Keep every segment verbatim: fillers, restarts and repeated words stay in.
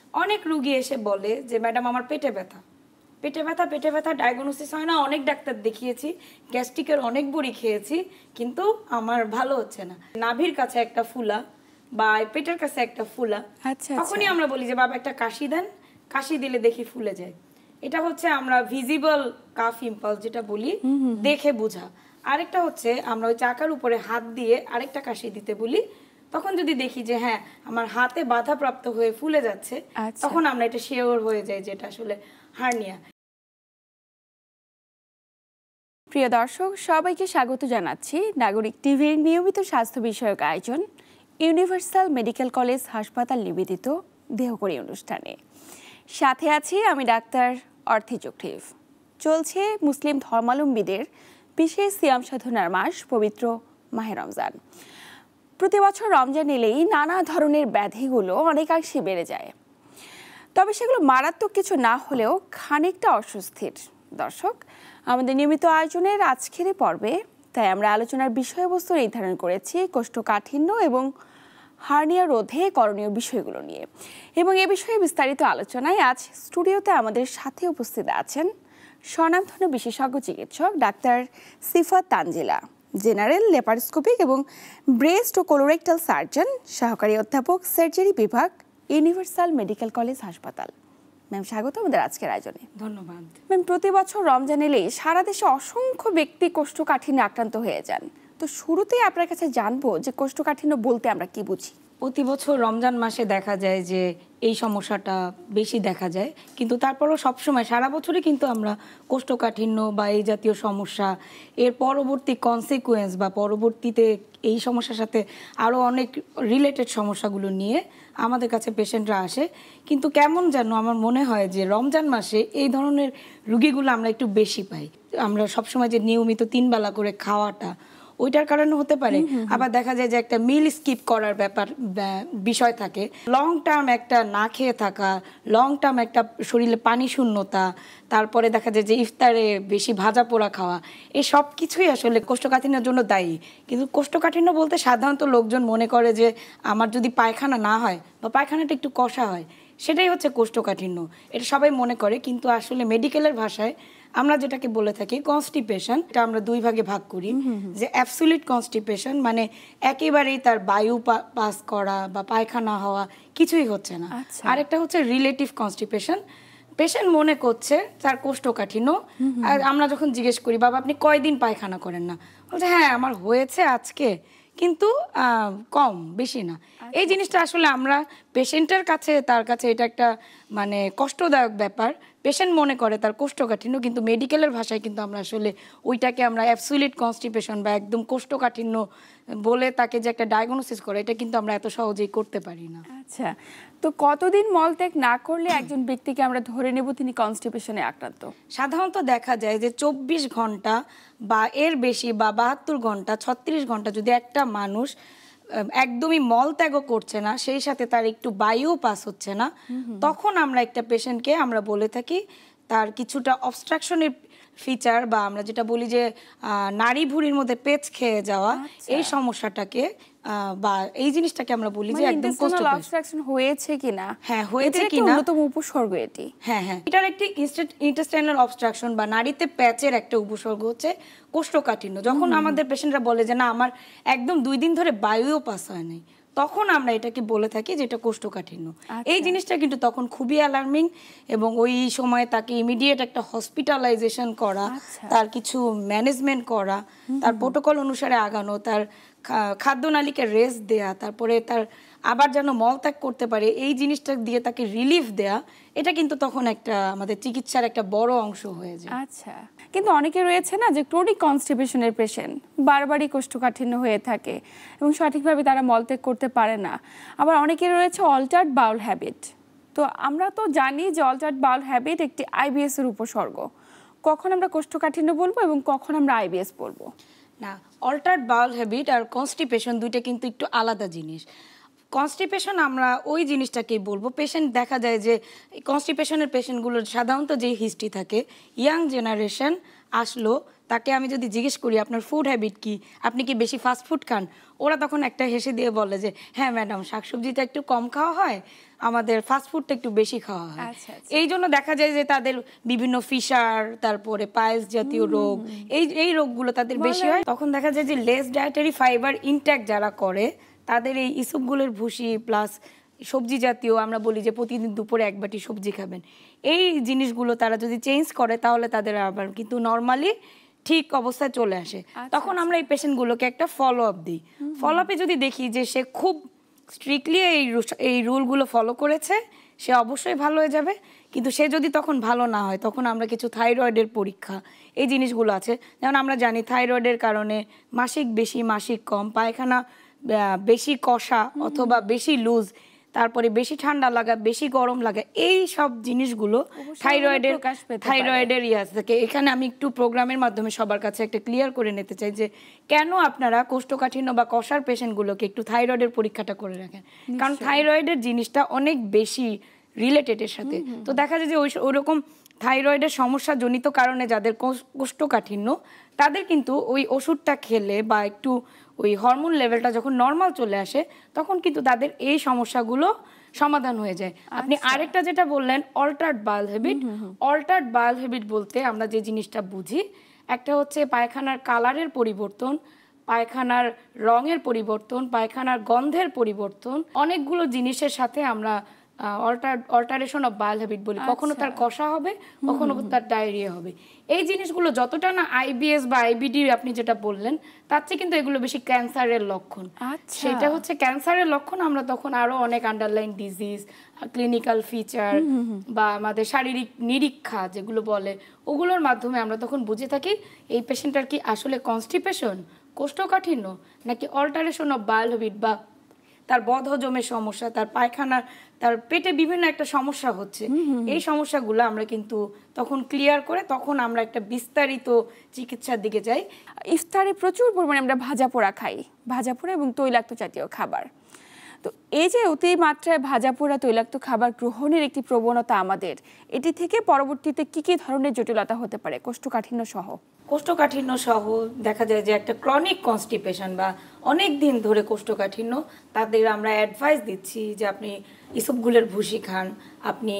অনেক রোগী এসে বলে যে ম্যাডাম আমার পেটে ব্যথা পেটে ব্যথা পেটে ব্যথা ডায়াগনোসিস হয় না, অনেক ডাক্তার দেখিয়েছি, গ্যাস্ট্রিকের অনেক বড়ি খেয়েছি, কিন্তু আমার ভালো হচ্ছে না। নাভির কাছে একটা ফুলা বা পেটের কাছে একটা ফুলা, তখনই আমরা বলি যে বাবা একটা কাশি দেন, কাশি দিলে দেখি ফুলে যায়। এটা হচ্ছে আমরা ভিজিবল কাফ ইম্পালস যেটা বলি, দেখে বোঝা। আরেকটা হচ্ছে আমরা ওই চাকার উপরে হাত দিয়ে আরেকটা কাশি দিতে বলি, তখন যদি দেখি যে হ্যাঁ আমার হাতে বাধাপ্রাপ্ত হয়ে ফুলে যাচ্ছে, তখন আমরা এটা শিওর হয়ে যাই যে এটা আসলে হার্নিয়া। প্রিয় দর্শক, সবাইকে স্বাগত জানাচ্ছি নাগরিক টিভির নিয়মিত স্বাস্থ্য বিষয়ক আয়োজন ইউনিভার্সাল মেডিকেল কলেজ হাসপাতাল নিবেদিত দেহকরী অনুষ্ঠানে। সাথে আছি আমি ডাক্তার অর্থি চোখটিভ। চলছে মুসলিম ধর্মাবলম্বীদের বিশেষ সিয়াম সাধনার মাস পবিত্র মাহে রমজান। প্রতি বছর রমজান এলেই নানা ধরনের ব্যাধিগুলো অনেকাংশে বেড়ে যায়, তবে সেগুলো মারাত্মক কিছু না হলেও খানিকটা অস্বস্তির। দর্শক, আমাদের নিয়মিত আয়োজনের আজকের পর্বে তাই আমরা আলোচনার বিষয়বস্তু নির্ধারণ করেছি কোষ্ঠকাঠিন্য এবং হার্নিয়া রোধে করণীয় বিষয়গুলো নিয়ে, এবং এ বিষয়ে বিস্তারিত আলোচনায় আজ স্টুডিওতে আমাদের সাথে উপস্থিত আছেন স্বনামধন্য বিশেষজ্ঞ চিকিৎসক ডাক্তার সিফাত তানজিলা, জেনারেল ল্যাপারোস্কোপিক এবং ব্রেস্ট ও কোলোরেক্টাল সার্জন, সহকারী অধ্যাপক সার্জারি বিভাগ, ইউনিভার্সাল মেডিকেল কলেজ হাসপাতাল। ম্যাম, স্বাগত আমাদের আজকের আয়োজনে। ধন্যবাদ। ম্যাম, প্রতি বছর রমজান এলে সারা দেশে অসংখ্য ব্যক্তি কোষ্ঠকাঠিন্যে আক্রান্ত হয়ে যান। তো শুরুতেই আপনার কাছে জানবো যে কোষ্ঠকাঠিন্য বলতে আমরা কি বুঝি? প্রতি বছর রমজান মাসে দেখা যায় যে এই সমস্যাটা বেশি দেখা যায়, কিন্তু তারপরও সবসময় সারা বছরই কিন্তু আমরা কোষ্ঠকাঠিন্য বা এই জাতীয় সমস্যা, এর পরবর্তী কনসিকুয়েন্স বা পরবর্তীতে এই সমস্যার সাথে আরও অনেক রিলেটেড সমস্যাগুলো নিয়ে আমাদের কাছে পেশেন্টরা আসে। কিন্তু কেমন যেন আমার মনে হয় যে রমজান মাসে এই ধরনের রুগীগুলো আমরা একটু বেশি পাই। আমরা সবসময় যে নিয়মিত তিন বেলা করে খাওয়াটা, ওইটার কারণে হতে পারে। আবার দেখা যায় যে একটা মিল স্কিপ করার ব্যাপার বিষয় থাকে, লং টার্ম একটা না খেয়ে থাকা, লং টার্ম একটা শরীরে পানি শূন্যতা, তারপরে দেখা যায় যে ইফতারে বেশি ভাজা পোড়া খাওয়া, এই সব কিছুই আসলে কোষ্ঠকাঠিন্যের জন্য দায়ী। কিন্তু কোষ্ঠকাঠিন্য বলতে সাধারণত লোকজন মনে করে যে আমার যদি পায়খানা না হয় বা পায়খানাটা একটু কষা হয়, সেটাই হচ্ছে কোষ্ঠকাঠিন্য, এটা সবাই মনে করে। কিন্তু আসলে মেডিকেলের ভাষায় আমরা যেটাকে বলে থাকি কনস্টিপেশন, এটা আমরা দুই ভাগে ভাগ করি। যে অ্যাবসলিউট কনস্টিপেশন মানে একেবারেই তার বায়ু পাস করা বা পায়খানা হওয়া কিছুই হচ্ছে না। আরেকটা হচ্ছে রিলেটিভ কনস্টিপেশন, পেশেন্ট মনে করছে তার কোষ্ঠকাঠিন্য, আর আমরা যখন জিজ্ঞেস করি বাবা আপনি কয়দিন পায়খানা করেন না, বলছে হ্যাঁ আমার হয়েছে আজকে, কিন্তু কম, বেশি না। এই জিনিসটা আসলে আমরা পেশেন্টের কাছে, তার কাছে এটা একটা মানে কষ্টদায়ক ব্যাপার। পেশেন্ট মনে করে তার কোষ্ঠকাঠিন্য, কিন্তু মেডিকেলের ভাষায় কিন্তু আমরা আসলে ওইটাকে আমরা অ্যাবসলিউট কনস্টিপেশন বা একদম কোষ্ঠকাঠিন্য বলে তাকে যে একটা ডায়াগনোসিস করে, এটা কিন্তু আমরা এত সহজেই করতে পারি না। আচ্ছা, তো কতদিন মলত্যাগ না করলে একজন ব্যক্তিকে আমরা ধরে নেব তিনি কনস্টিপেশনে আক্রান্ত? সাধারণত দেখা যায় যে চব্বিশ ঘন্টা বা এর বেশি বা বাহাত্তর ঘন্টা ছত্রিশ ঘন্টা যদি একটা মানুষ একদমই মল ত্যাগও করছে না, সেই সাথে তার একটু বায়ু পাস হচ্ছে না, তখন আমরা একটা পেশেন্টকে আমরা বলে থাকি তার কিছুটা অবস্ট্রাকশনের ফিচার বা আমরা যেটা বলি যে নাড়ি ভুঁড়ির মধ্যে পেচ খেয়ে যাওয়া, এই সমস্যাটাকে বা এই জিনিসটাকে আমরা বলি যে একদম অবস্ট্রাকশন হয়েছে কিনা। হ্যাঁ, হয়েছে কিনা অন্যতম উপসর্গ এটি। হ্যাঁ হ্যাঁ এটার একটি ইন্টেস্টাইনাল অবস্ট্রাকশন বা নাড়িতে প্যাচের একটা উপসর্গ হচ্ছে কোষ্ঠকাঠিন্য। যখন আমাদের পেশেন্টরা বলে যে না আমার একদম দুই দিন ধরে বায়ুও পাস হয় নাই, তখন আমরা এটাকে বলে থাকি যে এটা কোষ্ঠকাঠিন্য। এই জিনিসটা কিন্তু তখন খুবই অ্যালার্মিং, এবং ওই সময় তাকে ইমিডিয়েট একটা হসপিটালাইজেশন করা, তার কিছু ম্যানেজমেন্ট করা, তার প্রোটোকল অনুসারে আগানো, তার খাদ্যনালীকে রেস্ট দেয়া, তারপরে তার আবার যেন মলত্যাগ করতে পারে এই জিনিসটা দিয়ে তাকে রিলিফ দেয়া, এটা কিন্তু তখন একটা আমাদের চিকিৎসার একটা বড় অংশ হয়ে যায়। আচ্ছা, কিন্তু অনেকে রয়েছে না যে ক্রনিক কনস্টিপেশনের পেশেন্ট, বারবারই কোষ্ঠকাঠিন্য হয়ে থাকে এবং সঠিকভাবে তারা মলত্যাগ করতে পারে না। আবার অনেকে রয়েছে অল্টার্ড বাউল হ্যাবিট। তো আমরা তো জানি যে অল্টার্ড বাউল হ্যাবিট একটি আইবিএস এর উপসর্গ। কখন আমরা কোষ্ঠকাঠিন্য বলবো এবং কখন আমরা আইবিএস বলবো? না, অল্টার্ড বাউল হ্যাবিট আর কনস্টিপেশন দুইটা কিন্তু একটু আলাদা জিনিস। কনস্টিপেশন আমরা ওই জিনিসটাকেই বলবো, পেশেন্ট দেখা যায় যে কনস্টিপেশনের পেশেন্টগুলোর সাধারণত যে হিস্ট্রি থাকে, ইয়াং জেনারেশন আসলো তাকে আমি যদি জিজ্ঞেস করি আপনার ফুড হ্যাবিট কি, আপনি কি বেশি ফাস্ট ফুড খান, ওরা তখন একটা হেসে দিয়ে বলে যে হ্যাঁ ম্যাডাম শাকসবজিটা একটু কম খাওয়া হয়, আমাদের ফাস্ট ফুডটা একটু বেশি খাওয়া হয়। এই জন্য দেখা যায় যে তাদের বিভিন্ন ফিশার, তারপরে পায়েস জাতীয় রোগ, এই এই রোগগুলো তাদের বেশি হয়। তখন দেখা যায় যে লেস ডায়েটারি ফাইবার ইনটেক যারা করে তাদের এই ইসবগুলোর ভুসি প্লাস সবজি জাতীয়, আমরা বলি যে প্রতিদিন দুপুরে এক বাটি সবজি খাবেন, এই জিনিসগুলো তারা যদি চেঞ্জ করে তাহলে তাদের আবার কিন্তু নর্মালি ঠিক অবস্থায় চলে আসে। তখন আমরা এই পেশেন্টগুলোকে একটা ফলো আপ দিই। ফলো আপে যদি দেখি যে সে খুব স্ট্রিক্টলি এই এই রুলগুলো ফলো করেছে, সে অবশ্যই ভালো হয়ে যাবে। কিন্তু সে যদি তখন ভালো না হয়, তখন আমরা কিছু থাইরয়েডের পরীক্ষা, এই জিনিসগুলো আছে। যেমন আমরা জানি থাইরয়েডের কারণে মাসিক বেশি মাসিক কম, পায়খানা বেশি কষা অথবা বেশি লুজ, তারপরে বেশি ঠান্ডা লাগা, বেশি গরম লাগা, এই সব জিনিসগুলো থাইরয়েডের থাইরয়েডের ইয়াস থাকে। এখানে আমি একটু প্রোগ্রামের মাধ্যমে সবার কাছে একটা ক্লিয়ার করে নিতে চাই যে কেন আপনারা কোষ্ঠকাঠিন্য বা কষার পেশেন্টগুলোকে একটু থাইরয়েডের পরীক্ষাটা করে রাখেন, কারণ থাইরয়েডের জিনিসটা অনেক বেশি রিলেটেড এর সাথে। তো দেখা যায় যে ওই ওরকম থাইরয়েডের সমস্যা জনিত কারণে যাদের কোষ্ঠকাঠিন্য, তাদের কিন্তু ওই ওষুধটা খেলে বা একটু ওই হরমোন লেভেলটা যখন নর্মাল চলে আসে, তখন কিন্তু তাদের এই সমস্যাগুলো সমাধান হয়ে যায়। আপনি আরেকটা যেটা বললেন altered bowel habit, altered bowel habit বলতে আমরা যে জিনিসটা বুঝি, একটা হচ্ছে পায়খানার কালারের পরিবর্তন, পায়খানার রঙের পরিবর্তন, পায়খানার গন্ধের পরিবর্তন, অনেকগুলো জিনিসের সাথে আমরা অল্টারেশন অফ বাউল হ্যাবিট বলি। কখনো তার কষা হবে, কখনো তার ডায়রিয়া হবে। এই জিনিসগুলো যতটা না আইবিএস বা আইবিডি আপনি যেটা বললেন, তার চেয়ে কিন্তু এগুলো বেশি ক্যান্সারের লক্ষণ। সেটা হচ্ছে ক্যান্সারের লক্ষণ, আমরা তখন আরো অনেক আন্ডারলাইন ডিজিজ, ক্লিনিক্যাল ফিচার বা আমাদের শারীরিক নিরীক্ষা যেগুলো বলে, ওগুলোর মাধ্যমে আমরা তখন বুঝে থাকি এই পেশেন্টটার কি আসলে কনস্টিপেশন, কোষ্ঠকাঠিন্য, নাকি অল্টারেশন অফ বাউল হ্যাবিট বা তার বদহজমের সমস্যা, তার পায়খানা, তার পেটে বিভিন্ন একটা সমস্যা হচ্ছে। এই সমস্যাগুলো আমরা কিন্তু তখন ক্লিয়ার করে তখন আমরা একটা বিস্তারিত চিকিৎসার দিকে যাই। ইফতারে প্রচুর পরিমাণে আমরা ভাজা পোড়া খাই, ভাজা পোড়া এবং তৈলাক্ত জাতীয় খাবার। তো এই যে অতিমাত্রায় ভাজা পোড়া তৈলাক্ত খাবার গ্রহণের একটি প্রবণতা আমাদের, এটি থেকে পরবর্তীতে কি কি ধরনের জটিলতা হতে পারে কোষ্ঠকাঠিন্য সহ? কোষ্ঠকাঠিন্য সহ দেখা যায় যে একটা ক্রনিক কনস্টিপেশন বা অনেক দিন ধরে কোষ্ঠকাঠিন্য, তাদের আমরা অ্যাডভাইস দিচ্ছি যে আপনি ইসবগুলের ভুসি খান, আপনি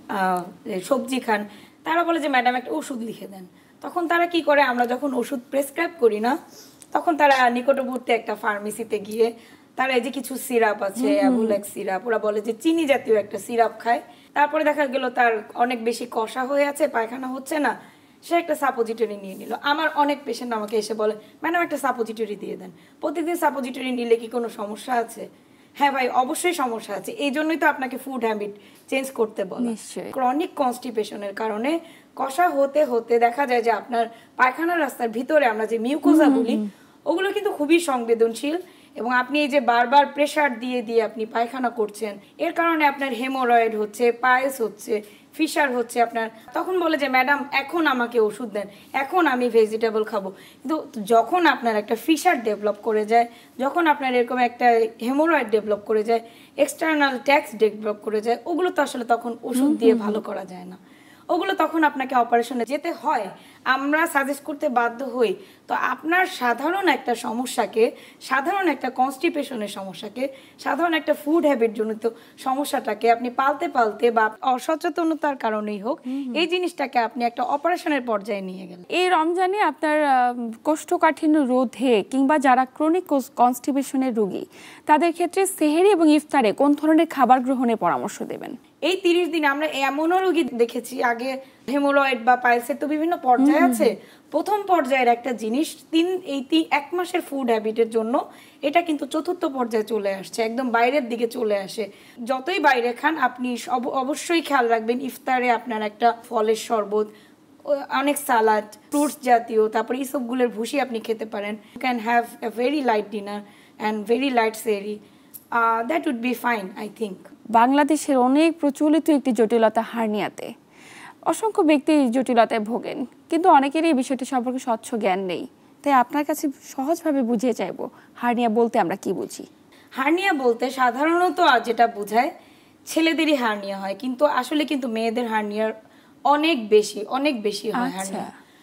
সবজি খান। তারা বলে যে ম্যাডাম একটা ওষুধ লিখে দেন। তখন তারা কি করে, আমরা যখন ওষুধ প্রেসক্রাইব করি না, তখন তারা নিকটবর্তী একটা ফার্মেসিতে গিয়ে তারা এই যে কিছু সিরাপ আছে, অ্যাবুলেক্স সিরাপ, ওরা বলে যে চিনি জাতীয় একটা সিরাপ খায়। তারপরে দেখা গেল তার অনেক বেশি কষা হয়ে আছে, পায়খানা হচ্ছে না, সে একটা সাপোজিটরি নিয়ে নিল। আমার অনেক পেশেন্ট আমাকে এসে বলে ম্যাডাম একটা সাপোজিটরি দিয়ে দেন। প্রতিদিন সাপোজিটরি নিলে কি কোনো সমস্যা আছে? হ্যাঁ ভাই, অবশ্যই সমস্যা আছে। এই জন্যই তো আপনাকে ফুড হ্যাবিট চেঞ্জ করতে বলে। ক্রনিক কনস্টিপেশনের কারণে কষা হতে হতে দেখা যায় যে আপনার পায়খানার রাস্তার ভিতরে আমরা যে মিউকোজা বলি, ওগুলো কিন্তু খুবই সংবেদনশীল, এবং আপনি এই যে বারবার প্রেসার দিয়ে দিয়ে আপনি পায়খানা করছেন, এর কারণে আপনার হেমোরয়েড হচ্ছে, পায়েস হচ্ছে, ফিশার হচ্ছে আপনার। তখন বলে যে ম্যাডাম এখন আমাকে ওষুধ দেন, এখন আমি ভেজিটেবল খাবো। কিন্তু যখন আপনার একটা ফিশার ডেভেলপ করে যায়, যখন আপনার এরকম একটা হেমোরয়েড ডেভেলপ করে যায়, এক্সটার্নাল ট্যাক্স ডেভেলপ করে যায়, ওগুলো তো আসলে তখন ওষুধ দিয়ে ভালো করা যায় না, ওগুলো তখন আপনাকে অপারেশনে যেতে হয়। আমরা সাজেস্ট করতে বাধ্য হই। তো আপনার সাধারণ একটা সমস্যাকে, সাধারণ একটা কনস্টিপেশনের সমস্যাকে, সাধারণ একটা ফুড হ্যাবিট জনিত সমস্যাটাকে আপনি পালতে পালতে বা অসচেতনতার কারণেই হোক, এই জিনিসটাকে আপনি একটা অপারেশনের পর্যায়ে নিয়ে গেলেন। এই রমজানে আপনার কোষ্ঠকাঠিন্য রোধে কিংবা যারা ক্রনিক কনস্টিপেশনের রোগী, তাদের ক্ষেত্রে সেহরি এবং ইফতারে কোন ধরনের খাবার গ্রহণের পরামর্শ দেবেন? এই তিরিশ দিন আমরা এমনও রোগী দেখেছি, আগে হেমোরয়েড বা পাইলসের তো বিভিন্ন পর্যায়ে আছে। প্রথম পর্যায়ের একটা জিনিস তিন এই তিন এক মাসের ফুড হ্যাবিটের জন্য এটা কিন্তু চতুর্থ পর্যায়ে চলে আসছে, একদম বাইরের দিকে চলে আসে। যতই বাইরে খান আপনি অবশ্যই খেয়াল রাখবেন ইফতারে আপনার একটা ফলের শরবত, অনেক সালাড, ফ্রুটস জাতীয়, তারপরে ইসবগুলের ভুসি আপনি খেতে পারেন। You can have a very light dinner and very light sehri, that would be fine I think. বাংলাদেশের অনেক প্রচলিত একটি জটিলতা হার্নিয়াতে। অসংখ্য ব্যক্তি জটিলতায় ভোগেন, কিন্তু অনেকেরই এই বিষয়টি সম্পর্কে স্বচ্ছ জ্ঞান নেই। তাই আপনার কাছে সহজভাবে বুঝিয়ে চাইবো, হার্নিয়া বলতে আমরা কি বুঝি? হার্নিয়া বলতে সাধারণত যেটা বোঝায় ছেলেদেরই হার্নিয়া হয়, কিন্তু আসলে কিন্তু মেয়েদের হার্নিয়ার অনেক বেশি অনেক বেশি হয় হার্নিয়া।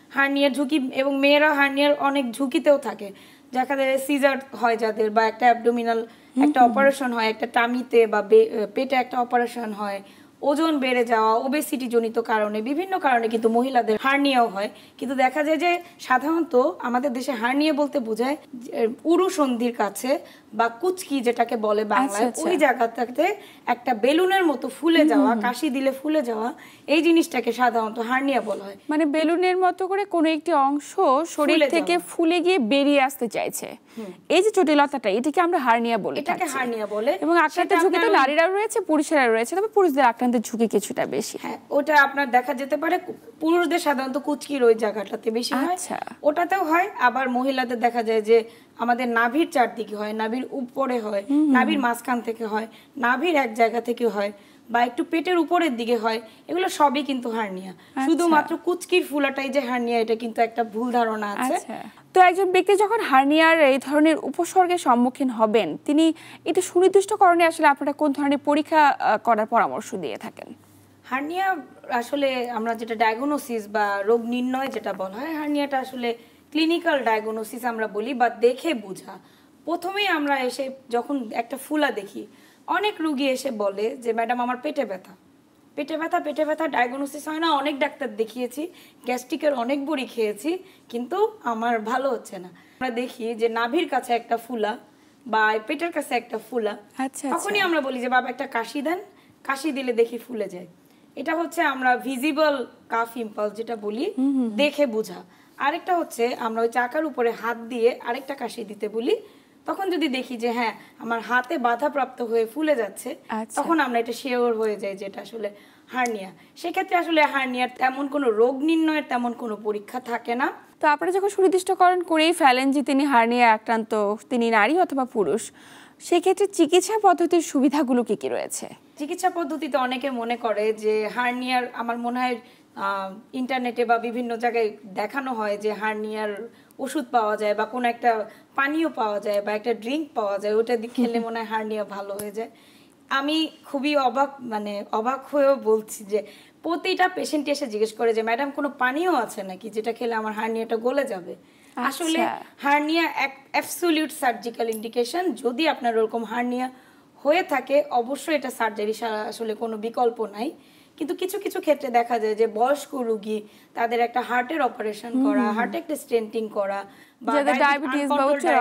হার্নিয়ার ঝুঁকি, এবং মেয়েরা হার্নিয়ার অনেক ঝুঁকিতেও থাকে। দেখা যায় সিজার হয় যাদের, বা একটা অ্যাবডোমিনাল একটা অপারেশন হয়, একটা টামিতে বা পেটে একটা অপারেশন হয়, ওজন বেড়ে যাওয়া, ওবেসিটি জনিত কারণে, বিভিন্ন কারণে কিন্তু মহিলাদের হার্নিয়াও হয়। কিন্তু দেখা যায় যে সাধারণত আমাদের দেশে হার্নিয়া বলতে বোঝায় উরু সন্ধির কাছে বা কুচকি যেটাকে বলে বাংলায়, ওই জায়গাটাতে একটা বেলুনের মতো ফুলে যাওয়া, কাশি দিলে ফুলে যাওয়া, এই জিনিসটাকে সাধারণত হার্নিয়া বলা হয়। মানে বেলুনের মতো করে কোনো একটি অংশ শরীর থেকে ফুলে গিয়ে বেরিয়ে আসতে চাইছে, এই যে জটিলতাটা, এটাকে আমরা হার্নিয়া বলি, এটাকে হার্নিয়া বলে। এবং আক্রান্তের ঝুঁকি তো নারীরাও রয়েছে, পুরুষেরা রয়েছে, তবে পুরুষদের আক্রান্তের ঝুঁকি কিছুটা বেশি। হ্যাঁ, ওটা আপনার দেখা যেতে পারে পুরুষদের সাধারণত কুচকির ওই জায়গাটাতে বেশি হয়, ওটাতেও হয়। আবার মহিলাদের দেখা যায় যে আমাদের নাভির চারদিকে হয়, নাভির উপরে হয়, নাভির মাঝখান থেকে হয়, নাভির এক জায়গা থেকে হয়, বা একটু পেটের উপরের দিকে হয়, এগুলো সবই কিন্তু হার্নিয়া। শুধুমাত্র কুচকির ফুলাটাই যে হার্নিয়া, এটা কিন্তু একটা ভুল ধারণা আছে। তো একজন ব্যক্তি যখন হার্নিয়ার এই ধরনের উপসর্গের সম্মুখীন হবেন, তিনি এটা সুনির্দিষ্টকরণে আসলে আপনারা কোন ধরনের পরীক্ষা করার পরামর্শ দিয়ে থাকেন? হার্নিয়া আসলে আমরা যেটা ডায়াগনোসিস বা রোগ নির্ণয় যেটা বলা হয়, হার্নিয়াটা আসলে ক্লিনিক্যাল ডায়াগনোসিস আমরা বলি, বা দেখে বোঝা। প্রথমেই আমরা এসে যখন একটা ফুলা দেখি, অনেক রুগী এসে বলে যে ম্যাডাম আমার পেটে ব্যথা, পেটে ব্যথা পেটে ব্যথা ডায়াগনোসিস হয় না, অনেক ডাক্তার দেখিয়েছি, গ্যাস্ট্রিকের অনেক বড়ি খেয়েছি, কিন্তু আমার ভালো হচ্ছে না। আমরা দেখি যে নাভির কাছে একটা ফুলা বা পেটের কাছে একটা ফুলা, তখনই আমরা বলি যে বাবা একটা কাশি দেন, কাশি দিলে দেখি ফুলে যায়। এটা হচ্ছে আমরা ভিজিবল কাফ ইম্পালস যেটা বলি, দেখে বোঝা। আরেকটা হচ্ছে আমরা ওই চাকার উপরে হাত দিয়ে আরেকটা কাশি দিতে বলি, তখন যদি দেখি যে হ্যাঁ আমার হাতে বাধাপ্রাপ্ত হয়ে ফুলে যাচ্ছে, তখন আমরা এটা শিওর হয়ে যাই যে এটা আসলে হার্নিয়া। সেক্ষেত্রে আসলে হার্নিয়ার তেমন কোনো রোগ নির্ণয়ের তেমন কোনো পরীক্ষা থাকে না। তো আপনারা যখন সুনির্দিষ্টকরণ করেই ফেলেন যে তিনি হার্নিয়া আক্রান্ত, তিনি নারী অথবা পুরুষ, সেক্ষেত্রে চিকিৎসা পদ্ধতির সুবিধাগুলো কি কি রয়েছে? চিকিৎসা পদ্ধতিতে অনেকে মনে করে যে হার্নিয়ার, আমার মনে হয় ইন্টারনেটে বা বিভিন্ন জায়গায় দেখানো হয় যে হার্নিয়ার ওষুধ পাওয়া যায়, বা কোনো একটা পানীয় পাওয়া যায়, বা একটা ড্রিঙ্ক পাওয়া যায়, ওটা খেলে মনে হয় হার্নিয়া ভালো হয়ে যায়। আমি খুবই অবাক, মানে অবাক হয়েও বলছি যে প্রতিটা পেশেন্ট এসে জিজ্ঞেস করে যে ম্যাডাম কোনো পানীয় আছে নাকি যেটা খেলে আমার হার্নিয়াটা গলে যাবে। আসলে হার্নিয়া অ্যাবসলিউট সার্জিক্যাল ইন্ডিকেশন। যদি আপনার ওরকম হার্নিয়া হয়ে থাকে, অবশ্যই এটা সার্জারি ছাড়া আসলে কোনো বিকল্প নাই। কিন্তু কিছু কিছু ক্ষেত্রে দেখা যায় যে বয়স্ক রোগী, তাদের একটা হার্টের অপারেশন করা, হার্টে একটা স্টেন্টিং করা, বা ডায়াবেটিস,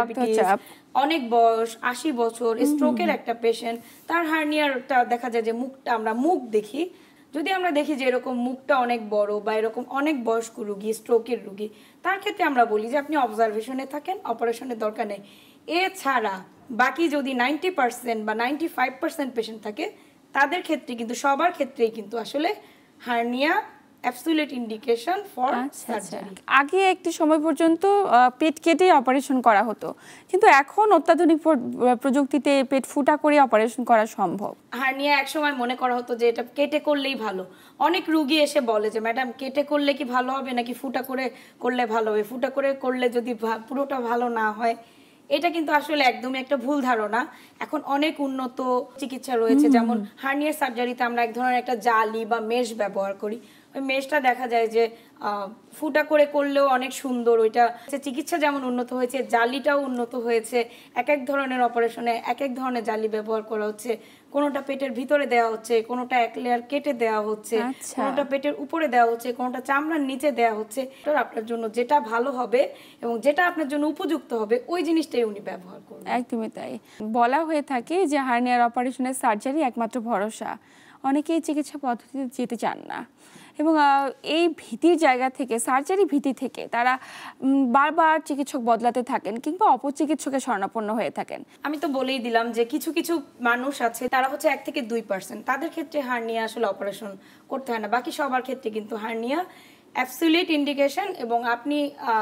অনেক বয়স আশি বছর, স্ট্রোকের একটা পেশেন্ট, তার হার্নিয়ারটা দেখা যায় যে মুখটা, আমরা মুখ দেখি, যদি আমরা দেখি যে এরকম মুখটা অনেক বড়, বা এরকম অনেক বয়স্ক রোগী, স্ট্রোকের রোগী, তার ক্ষেত্রে আমরা বলি যে আপনি অবজারভেশনে থাকেন, অপারেশনের দরকার নেই। এছাড়া বাকি যদি নাইনটি পার্সেন্ট বা নাইনটি ফাইভ পার্সেন্ট পেশেন্ট থাকে, তাদের ক্ষেত্রে কিন্তু সবার ক্ষেত্রেই কিন্তু আসলে hernia absolute indication for surgery. আগে একটি সময় পর্যন্ত পেট কেটে অপারেশন করা হতো, কিন্তু এখন অত্যাধুনিক প্রযুক্তিতে পেট ফুটা করে অপারেশন করা সম্ভব। হার্নিয়া এক সময় মনে করা হতো যে এটা কেটে করলেই ভালো। অনেক রোগী এসে বলে যে ম্যাডাম কেটে করলে কি ভালো হবে নাকি ফুটা করে করলে ভালো হবে, ফুটা করে করলে যদি পুরোটা ভালো না হয়। এটা কিন্তু আসলে একদমই একটা ভুল ধারণা। এখন অনেক উন্নত চিকিৎসা রয়েছে, যেমন হার্নিয়ার সার্জারিতে আমরা এক ধরনের একটা জালি বা মেশ ব্যবহার করি। ওই মেশটা দেখা যায় যে ফুটা করে করলেও অনেক সুন্দর। ওইটা চিকিৎসা যেমন উন্নত হয়েছে, জালিটাও উন্নত হয়েছে। এক এক ধরনের অপারেশনে এক এক ধরনের জালি ব্যবহার করা হচ্ছে। কোনোটা পেটের ভিতরে দেওয়া হচ্ছে, কোনোটা এক লেয়ার কেটে দেওয়া হচ্ছে, কোনোটা পেটের উপরে দেওয়া হচ্ছে, কোনোটা চামড়ার নিচে দেওয়া হচ্ছে। আপনার জন্য যেটা ভালো হবে এবং যেটা আপনার জন্য উপযুক্ত হবে, ওই জিনিসটাই উনি ব্যবহার করবেন। একদমই তাই। বলা হয়ে থাকে যে হার্নিয়ার অপারেশনের সার্জারি একমাত্র ভরসা। অনেকেই চিকিৎসা পদ্ধতিতে যেতে চান না, এবং এই ভীতির জায়গা থেকে, সার্জারি ভীতি থেকে তারা বারবার চিকিৎসক বদলাতে থাকেন, কিংবা অপচিকিৎসকের শরণাপন্ন হয়ে থাকেন। আমি তো বলেই দিলাম যে কিছু কিছু মানুষ আছে, তারা হচ্ছে এক থেকে দুই পার্সেন্ট, তাদের ক্ষেত্রে হার্নিয়া আসলে অপারেশন করতে হয় না। বাকি সবার ক্ষেত্রে কিন্তু হার্নিয়া অ্যাবসলিউট ইন্ডিকেশন। এবং আপনি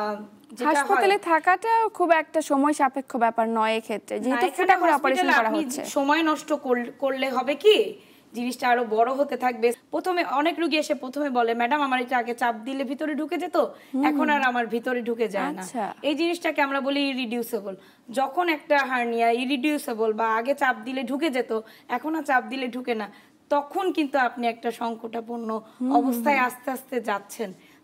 হাসপাতালে থাকাটা খুব একটা সময় সাপেক্ষ ব্যাপার নয় এক্ষেত্রে, যেহেতু ফুটা করে অপারেশন করা হচ্ছে। সময় নষ্ট করলে হবে কি, জিনিসটা আরো বড় হতে থাকবে। প্রথমে অনেক রোগী এসে প্রথমে বলে ম্যাডাম আমার এটা আগে চাপ দিলে ভিতরে ঢুকে যেত, এখন আর আমার ভিতরে ঢুকে যায় না। এই জিনিসটাকে আমরা বলি ইরিডিউসেবল। যখন একটা হার্নিয়া ইরিডিউসেবল, বা আগে চাপ দিলে ঢুকে যেত, এখন আর চাপ দিলে ঢুকে না, তখন কিন্তু আপনি একটা সংকটাপন্ন অবস্থায় আস্তে আস্তে যাচ্ছেন।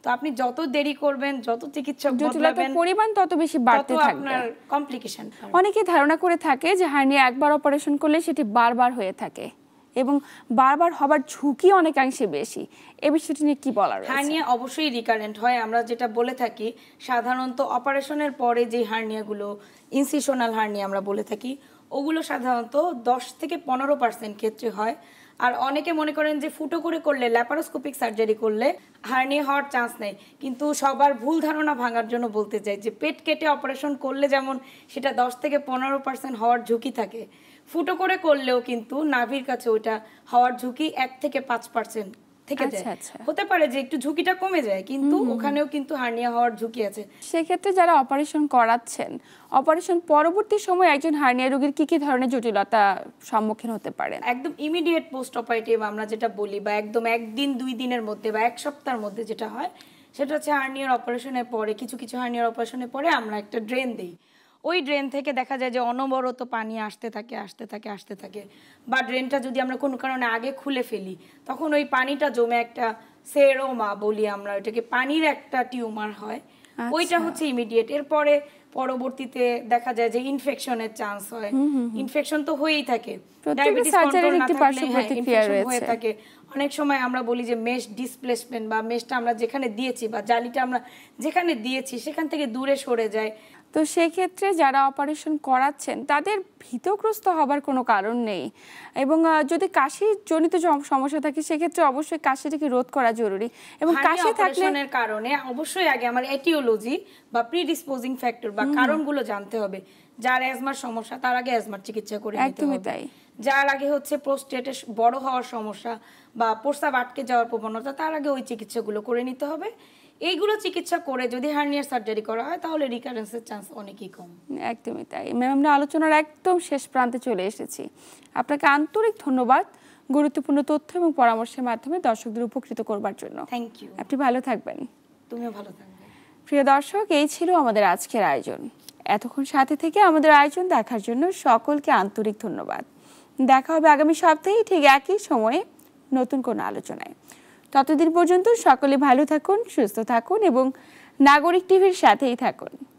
তো আপনি যত দেরি করবেন, যত চিকিৎসক জটিলতার পরিমাণ তত বেশি বাড়তে থাকবে, আপনার কমপ্লিকেশন। অনেকে ধারণা করে থাকে যে হার্নিয়া একবার অপারেশন করলে সেটি বারবার হয়ে থাকে এবং বারবার হবার ঝুঁকি অনেকাংশে বেশি। এ বিষয়টি নিয়ে কি বলার আছে? হার্নিয়া অবশ্যই রিকারেন্ট হয়। আমরা যেটা বলে থাকি সাধারণত অপারেশনের পরে যে হার্নিয়াগুলো ইনসিশনাল হার্নিয়া আমরা বলে থাকি, ওগুলো সাধারণত দশ থেকে পনেরো পার্সেন্ট ক্ষেত্রে হয়। আর অনেকে মনে করেন যে ফুটো করে করলে, ল্যাপারোস্কোপিক সার্জারি করলে হার্নিয়া হওয়ার চান্স নেই, কিন্তু সবার ভুল ধারণা ভাঙার জন্য বলতে চাই যে পেট কেটে অপারেশন করলে যেমন সেটা দশ থেকে পনেরো পার্সেন্ট হওয়ার ঝুঁকি থাকে, ফুটো করে করলেও কিন্তু নাভির কাছে ওইটা হওয়ার ঝুঁকি এক থেকে পাঁচ পার্সেন্ট থেকে যায়। হতে পারে যে একটু ঝুঁকিটা কমে যায়, কিন্তু ওখানেও কিন্তু হার্নিয়া হওয়ার ঝুঁকি আছে। সেক্ষেত্রে যারা অপারেশন করাচ্ছেন, অপারেশন পরবর্তী সময় একজন হার্নিয়া রোগীর কি কি ধরনের জটিলতা সম্মুখীন হতে পারে? একদম ইমিডিয়েট পোস্ট অপারেটিভ আমরা যেটা বলি, বা একদম একদিন দুই দিনের মধ্যে বা এক সপ্তাহের মধ্যে যেটা হয়, সেটা হচ্ছে হার্নিয়ার অপারেশনের পরে, কিছু কিছু হার্নিয়ার অপারেশনের পরে আমরা একটা ড্রেন দিই। ওই ড্রেন থেকে দেখা যায় যে অনবরত পানি আসতে থাকে আসতে থাকে আসতে থাকে বা ড্রেনটা যদি আমরা কোনো কারণে আগে খুলে ফেলি, তখন ওই পানিটা জমে একটা সেরোমা বলি আমরা, ওইটাকে পানির একটা টিউমার হয়। ওইটা হচ্ছে ইমিডিয়েট। এরপরে পরবর্তীতে দেখা যায় যে ইনফেকশনের চান্স হয়। ইনফেকশন তো হয়েই থাকে, ডায়াবেটিস কন্ট্রোল না থাকলে ইনফেকশন হয়ে থাকে। অনেক সময় আমরা বলি যে মেশ ডিসপ্লেসমেন্ট, বা মেশটা আমরা যেখানে দিয়েছি বা জালিটা আমরা যেখানে দিয়েছি সেখান থেকে দূরে সরে যায়। তো সেক্ষেত্রে যারা অপারেশন করাচ্ছেন তাদের ভীতগ্রস্ত হবার কোনো কারণ নেই, এবং যদি কাশি জনিত সমস্যা থাকে সেক্ষেত্রে অবশ্যই কাশিটাকে রোধ করা জরুরি। এবং কাশি থাকলে কারণে অবশ্যই আগে আমার এটিওলজি বা প্রিডিসপোজিং ফ্যাক্টর বা কারণগুলো জানতে হবে। যার অ্যাজমার সমস্যা তার আগে অ্যাজমার চিকিৎসা করে নিতে হবে। তাই যার আগে হচ্ছে প্রোস্টেটে বড় হওয়ার সমস্যা বা প্রস্রাব আটকে যাওয়ার প্রবণতা, তার আগে ওই চিকিৎসাগুলো করে নিতে হবে। এইগুলো চিকিৎসা করে যদি হার্নিয়ার সার্জারি করা হয় তাহলে রিকারেন্সের চান্স অনেকই কম। একদমই তাই। ম্যাম, আমরা আলোচনার একদম শেষ প্রান্তে চলে এসেছি। আপনাকে আন্তরিক ধন্যবাদ গুরুত্বপূর্ণ তথ্য এবং পরামর্শের মাধ্যমে দর্শকদের উপকৃত করবার জন্য। Thank you. আপনি ভালো থাকবেন। তুমিও ভালো থাকবে। প্রিয় দর্শক, এই ছিল আমাদের আজকের আয়োজন। এতক্ষণ সাথে থেকে আমাদের আয়োজন দেখার জন্য সকলকে আন্তরিক ধন্যবাদ। দেখা হবে আগামী সপ্তাহে ঠিক একই সময়ে নতুন কোনো আলোচনায়। ততদিন পর্যন্ত সকলে ভালো থাকুন, সুস্থ থাকুন এবং নাগরিক টিভির সাথেই থাকুন।